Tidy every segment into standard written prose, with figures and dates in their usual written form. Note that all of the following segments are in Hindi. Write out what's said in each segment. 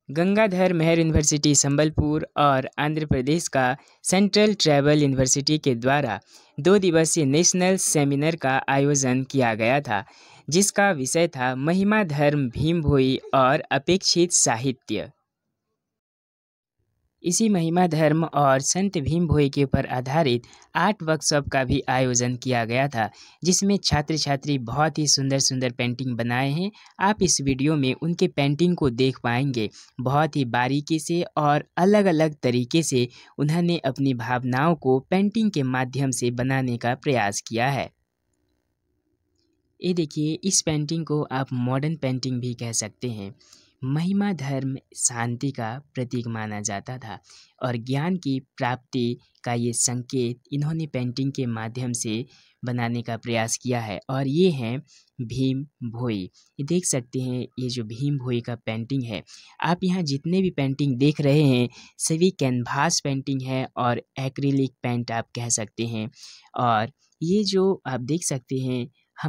गंगाधर मेहर यूनिवर्सिटी संबलपुर और आंध्र प्रदेश का सेंट्रल ट्राइबल यूनिवर्सिटी के द्वारा 2 दिवसीय नेशनल सेमिनार का आयोजन किया गया था, जिसका विषय था महिमा धर्म भीम भोई और अपेक्षित साहित्य। इसी महिमा धर्म और संत भीम भोई के ऊपर आधारित 8 वर्कशॉप का भी आयोजन किया गया था, जिसमें छात्र छात्री बहुत ही सुंदर सुंदर पेंटिंग बनाए हैं। आप इस वीडियो में उनके पेंटिंग को देख पाएंगे। बहुत ही बारीकी से और अलग अलग तरीके से उन्होंने अपनी भावनाओं को पेंटिंग के माध्यम से बनाने का प्रयास किया है। ये देखिए, इस पेंटिंग को आप मॉडर्न पेंटिंग भी कह सकते हैं। महिमा धर्म शांति का प्रतीक माना जाता था और ज्ञान की प्राप्ति का ये संकेत इन्होंने पेंटिंग के माध्यम से बनाने का प्रयास किया है। और ये हैं भीम भोई। ये देख सकते हैं, ये जो भीम भोई का पेंटिंग है, आप यहाँ जितने भी पेंटिंग देख रहे हैं सभी कैनवास पेंटिंग है और एक्रिलिक पेंट आप कह सकते हैं। और ये जो आप देख सकते हैं,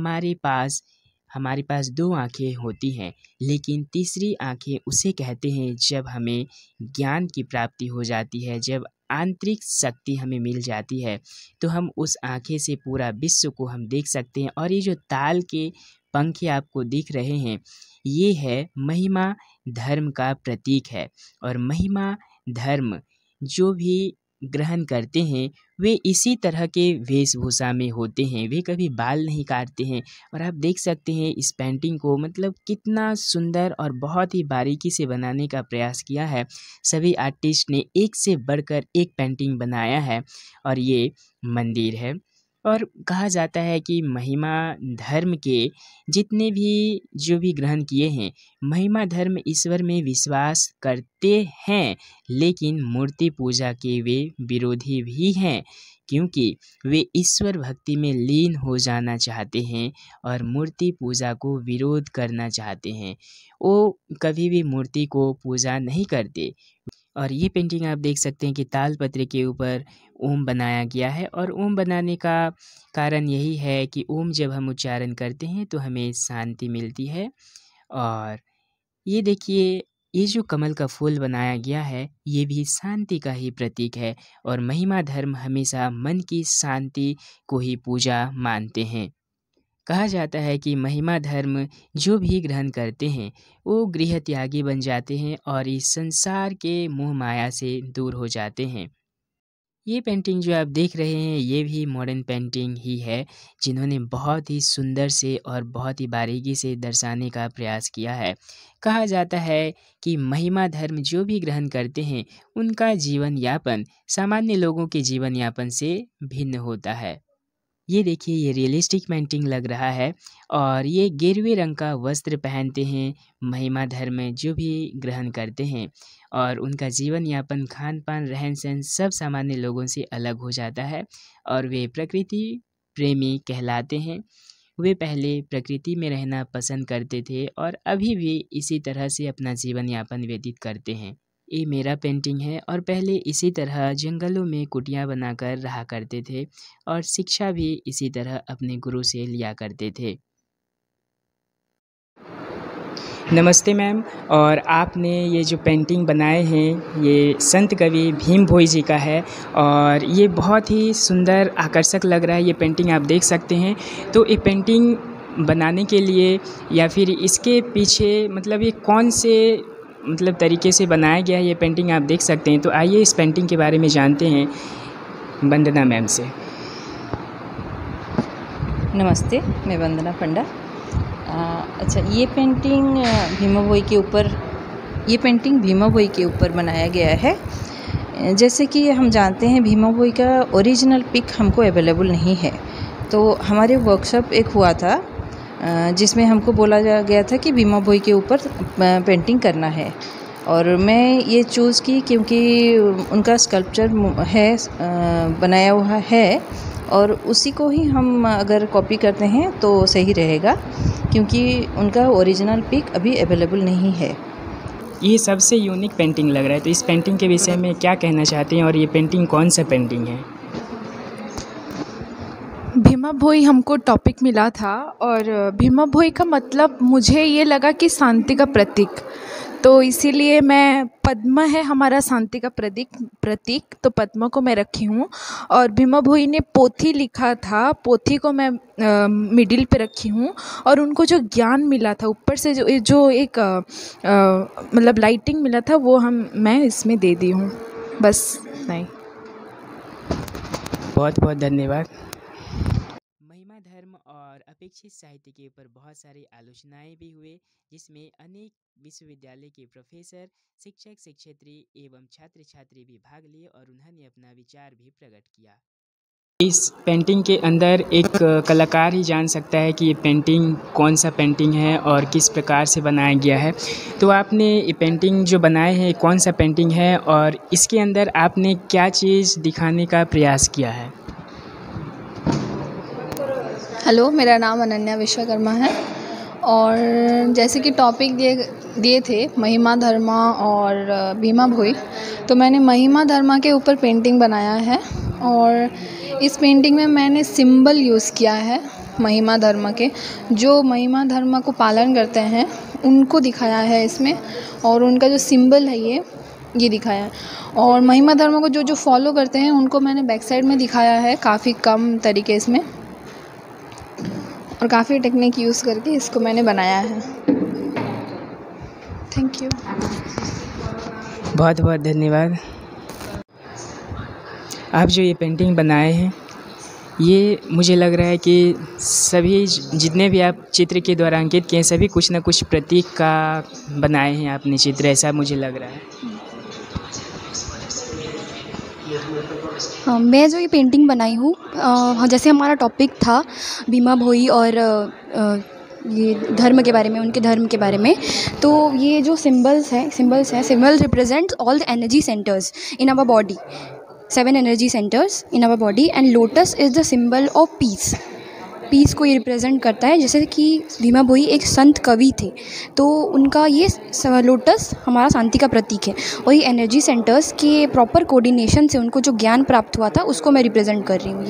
हमारे पास 2 आँखें होती हैं, लेकिन तीसरी आँखें उसे कहते हैं जब हमें ज्ञान की प्राप्ति हो जाती है, जब आंतरिक शक्ति हमें मिल जाती है, तो हम उस आँखें से पूरा विश्व को हम देख सकते हैं। और ये जो ताल के पंखे आपको दिख रहे हैं, ये है महिमा धर्म का प्रतीक है। और महिमा धर्म जो भी ग्रहण करते हैं वे इसी तरह के वेशभूषा में होते हैं, वे कभी बाल नहीं काटते हैं। और आप देख सकते हैं इस पेंटिंग को, मतलब कितना सुंदर और बहुत ही बारीकी से बनाने का प्रयास किया है। सभी आर्टिस्ट ने एक से बढ़कर एक पेंटिंग बनाया है। और ये मंदिर है। और कहा जाता है कि महिमा धर्म के जितने भी जो भी ग्रहण किए हैं, महिमा धर्म ईश्वर में विश्वास करते हैं, लेकिन मूर्ति पूजा के वे विरोधी भी हैं, क्योंकि वे ईश्वर भक्ति में लीन हो जाना चाहते हैं और मूर्ति पूजा को विरोध करना चाहते हैं। वो कभी भी मूर्ति को पूजा नहीं करते। और ये पेंटिंग आप देख सकते हैं कि तालपत्र के ऊपर ओम बनाया गया है। और ओम बनाने का कारण यही है कि ओम जब हम उच्चारण करते हैं तो हमें शांति मिलती है। और ये देखिए, ये जो कमल का फूल बनाया गया है, ये भी शांति का ही प्रतीक है। और महिमा धर्म हमेशा मन की शांति को ही पूजा मानते हैं। कहा जाता है कि महिमा धर्म जो भी ग्रहण करते हैं वो गृह त्यागी बन जाते हैं और इस संसार के मोह माया से दूर हो जाते हैं। ये पेंटिंग जो आप देख रहे हैं, ये भी मॉडर्न पेंटिंग ही है, जिन्होंने बहुत ही सुंदर से और बहुत ही बारीकी से दर्शाने का प्रयास किया है। कहा जाता है कि महिमा धर्म जो भी ग्रहण करते हैं उनका जीवन यापन सामान्य लोगों के जीवन यापन से भिन्न होता है। ये देखिए, ये रियलिस्टिक पेंटिंग लग रहा है। और ये गेरुए रंग का वस्त्र पहनते हैं महिमा धर्म जो भी ग्रहण करते हैं, और उनका जीवन यापन, खान पान, रहन सहन सब सामान्य लोगों से अलग हो जाता है। और वे प्रकृति प्रेमी कहलाते हैं। वे पहले प्रकृति में रहना पसंद करते थे और अभी भी इसी तरह से अपना जीवन यापन व्यतीत करते हैं। ये मेरा पेंटिंग है। और पहले इसी तरह जंगलों में कुटिया बनाकर रहा करते थे और शिक्षा भी इसी तरह अपने गुरु से लिया करते थे। नमस्ते मैम। और आपने ये जो पेंटिंग बनाए हैं, ये संत कवि भीम भोई जी का है और ये बहुत ही सुंदर आकर्षक लग रहा है। ये पेंटिंग आप देख सकते हैं। तो ये पेंटिंग बनाने के लिए या फिर इसके पीछे मतलब ये कौन से तरीके से बनाया गया है, ये पेंटिंग आप देख सकते हैं। तो आइए इस पेंटिंग के बारे में जानते हैं वंदना मैम से। नमस्ते, मैं वंदना पंडा। अच्छा, ये पेंटिंग भीमा भोई के ऊपर बनाया गया है। जैसे कि हम जानते हैं, भीमा भोई का ओरिजिनल पिक हमको अवेलेबल नहीं है। तो हमारे वर्कशॉप एक हुआ था जिसमें हमको बोला गया था कि भीमा भोई के ऊपर पेंटिंग करना है। और मैं ये चूज़ की क्योंकि उनका स्कल्पचर है, बनाया हुआ है, और उसी को ही हम अगर कॉपी करते हैं तो सही रहेगा, क्योंकि उनका ओरिजिनल पिक अभी अवेलेबल नहीं है। ये सबसे यूनिक पेंटिंग लग रहा है। तो इस पेंटिंग के विषय में क्या कहना चाहते हैं और ये पेंटिंग कौन सा पेंटिंग है? भीमा भोई हमको टॉपिक मिला था और भीमा भोई का मतलब मुझे ये लगा कि शांति का प्रतीक। तो इसीलिए मैं पद्म है हमारा शांति का प्रतीक, तो पद्म को मैं रखी हूँ। और भीमा भोई ने पोथी लिखा था, पोथी को मैं मिडिल पे रखी हूँ। और उनको जो ज्ञान मिला था ऊपर से, जो एक मतलब लाइटिंग मिला था, वो मैं इसमें दे दी हूँ। बस नहीं। बहुत बहुत धन्यवाद। महिमा धर्म और अपेक्षित साहित्य के ऊपर बहुत सारी आलोचनाएं भी हुए, जिसमें अनेक विश्वविद्यालय के प्रोफेसर, शिक्षक, शिक्षयित्री एवं छात्र छात्री भी भाग लिए और उन्होंने अपना विचार भी प्रकट किया। इस पेंटिंग के अंदर एक कलाकार ही जान सकता है कि ये पेंटिंग कौन सा पेंटिंग है और किस प्रकार से बनाया गया है। तो आपने ये पेंटिंग जो बनाए हैं, कौन सा पेंटिंग है और इसके अंदर आपने क्या चीज़ दिखाने का प्रयास किया है? हेलो, मेरा नाम अनन्या विश्वकर्मा है। और जैसे कि टॉपिक दिए थे महिमा धर्मा और भीमा भोई, तो मैंने महिमा धर्मा के ऊपर पेंटिंग बनाया है। और इस पेंटिंग में मैंने सिंबल यूज़ किया है महिमा धर्म के, जो महिमा धर्म को पालन करते हैं उनको दिखाया है इसमें। और उनका जो सिंबल है ये दिखाया है। और महिमा धर्म को जो फॉलो करते हैं उनको मैंने बैक साइड में दिखाया है, काफ़ी कम तरीके इसमें, और काफ़ी टेक्निक यूज़ करके इसको मैंने बनाया है। Thank you. बहुत बहुत धन्यवाद। आप जो ये पेंटिंग बनाए हैं, ये मुझे लग रहा है कि सभी जितने भी आप चित्र के द्वारा अंकित किए, सभी कुछ ना कुछ प्रतीक का बनाए हैं आपने चित्र, ऐसा मुझे लग रहा है। मैं जो ये पेंटिंग बनाई हूँ, जैसे हमारा टॉपिक था भीमा भोई और ये धर्म के बारे में, उनके धर्म के बारे में, तो ये जो symbol represents all the energy centres in our body, 7 energy centres in our body, and lotus is the symbol of peace को ये रिप्रेजेंट करता है। जैसे कि भीमा भोई एक संत कवि थे, तो उनका ये लोटस हमारा शांति का प्रतीक है। और ये एनर्जी सेंटर्स के प्रॉपर कोऑर्डिनेशन से उनको जो ज्ञान प्राप्त हुआ था, उसको मैं रिप्रेजेंट कर रही हूँ।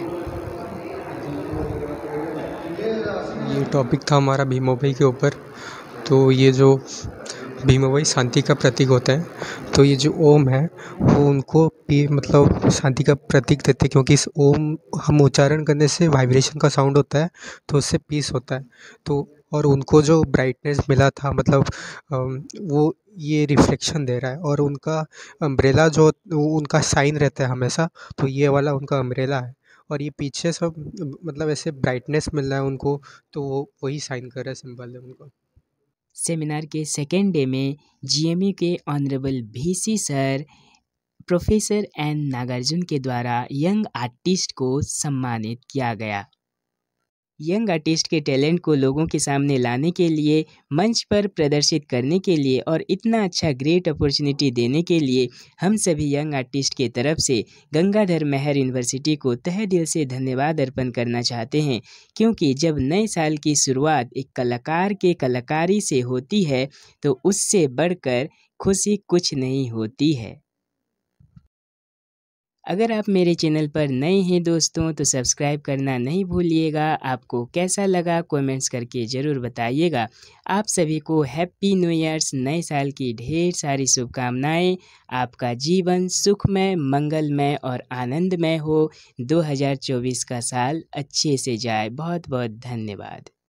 ये टॉपिक था हमारा भीमा भोई के ऊपर। तो ये जो भीमा भोई शांति का प्रतीक होता है, तो ये जो ओम है वो उनको मतलब शांति का प्रतीक देते हैं, क्योंकि इस ओम हम उच्चारण करने से वाइब्रेशन का साउंड होता है, तो उससे पीस होता है। तो और उनको जो ब्राइटनेस मिला था, मतलब वो ये रिफ्लेक्शन दे रहा है। और उनका अम्ब्रेला जो उनका साइन रहता है हमेशा, तो ये वाला उनका अम्ब्रेला है। और ये पीछे सब मतलब ऐसे ब्राइटनेस मिल रहा है उनको, तो वो वही साइन कर रहा है, सिंबल है उनको। सेमिनार के सेकेंड डे में जीएमयू के honourable VC sir professor N Nagarjun के द्वारा यंग आर्टिस्ट को सम्मानित किया गया। यंग आर्टिस्ट के टैलेंट को लोगों के सामने लाने के लिए, मंच पर प्रदर्शित करने के लिए और इतना अच्छा ग्रेट अपॉर्चुनिटी देने के लिए हम सभी यंग आर्टिस्ट के तरफ से गंगाधर मेहर यूनिवर्सिटी को तहे दिल से धन्यवाद अर्पण करना चाहते हैं, क्योंकि जब नए साल की शुरुआत एक कलाकार के कलाकारी से होती है तो उससे बढ़कर खुशी कुछ नहीं होती है। अगर आप मेरे चैनल पर नए हैं दोस्तों, तो सब्सक्राइब करना नहीं भूलिएगा। आपको कैसा लगा कमेंट्स करके ज़रूर बताइएगा। आप सभी को हैप्पी न्यू ईयर्स, नए साल की ढेर सारी शुभकामनाएं। आपका जीवन सुखमय, मंगलमय और आनंदमय हो। 2024 का साल अच्छे से जाए। बहुत बहुत धन्यवाद।